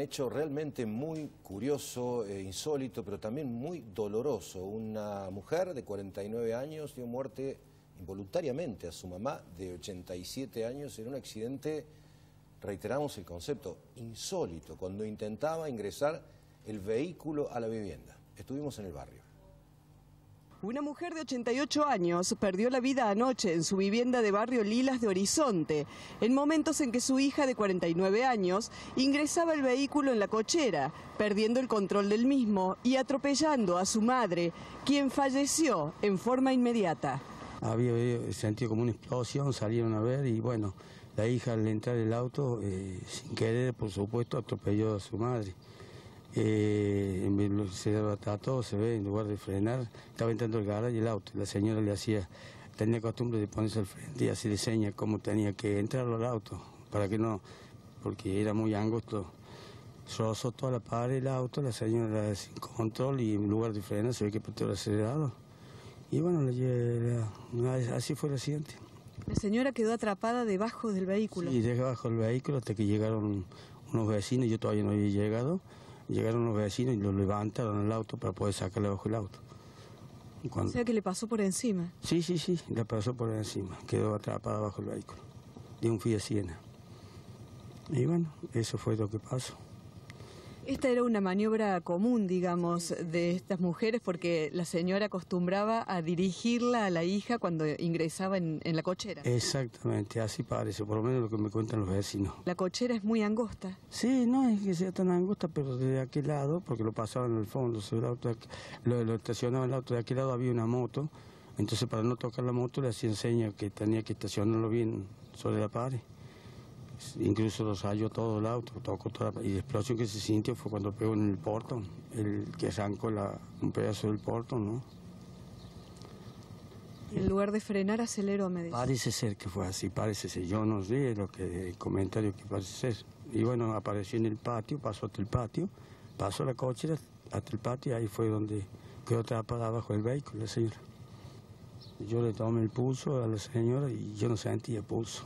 hecho realmente muy curioso, insólito, pero también muy doloroso. Una mujer de 49 años dio muerte involuntariamente a su mamá de 87 años en un accidente, reiteramos el concepto, insólito, cuando intentaba ingresar el vehículo a la vivienda. Estuvimos en el barrio. Una mujer de 88 años perdió la vida anoche en su vivienda de barrio Lilas de Horizonte, en momentos en que su hija de 49 años ingresaba el vehículo en la cochera, perdiendo el control del mismo y atropellando a su madre, quien falleció en forma inmediata. Había sentido como una explosión, salieron a ver y bueno, la hija al entrar el auto, sin querer, por supuesto, atropelló a su madre. Se trató, se ve, en lugar de frenar, estaba entrando el garaje y el auto. La señora tenía costumbre de ponerse al frente y así le seña cómo tenía que entrar al auto, para que no, porque era muy angosto. Rozó toda la pared del auto, la señora sin control y en lugar de frenar se ve que perdió el acelerador. Y bueno, así fue el accidente. La señora quedó atrapada debajo del vehículo. Sí, debajo del vehículo hasta que llegaron unos vecinos, yo todavía no había llegado. Llegaron los vecinos y lo levantaron al auto para poder sacarle bajo el auto. O sea que le pasó por encima. Sí, le pasó por encima. Quedó atrapada bajo el vehículo de un Fiat Siena. Y bueno, eso fue lo que pasó. Esta era una maniobra común, digamos, de estas mujeres, porque la señora acostumbraba a dirigirla a la hija cuando ingresaba en la cochera. Exactamente, así parece, por lo menos lo que me cuentan los vecinos. ¿La cochera es muy angosta? Sí, no es que sea tan angosta, pero de aquel lado, porque lo pasaban en el fondo, lo estacionaba el auto, de aquel lado había una moto, entonces para no tocar la moto le hacía señas que tenía que estacionarlo bien sobre la pared. Incluso lo rayó todo el auto, tocó toda y la explosión que se sintió fue cuando pegó en el portón, el que arrancó un pedazo del portón, ¿no? Y en lugar de frenar, aceleró, me dice. Parece ser que fue así, parece ser. Yo no sé el comentario que parece ser. Y bueno, apareció en el patio, pasó hasta el patio, pasó la cochera hasta el patio y ahí fue donde quedó atrapada abajo del vehículo la señora. Yo le tomé el pulso a la señora y yo no sentía pulso.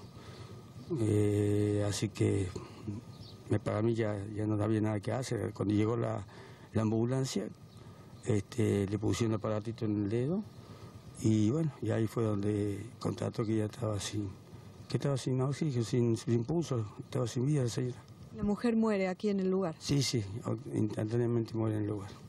Así que para mí ya no había nada que hacer. Cuando llegó la ambulancia, le pusieron un aparatito en el dedo y bueno, y ahí fue donde constató que ya estaba sin oxígeno, sin pulso, estaba sin vida la señora. ¿La mujer muere aquí en el lugar? Sí, instantáneamente muere en el lugar.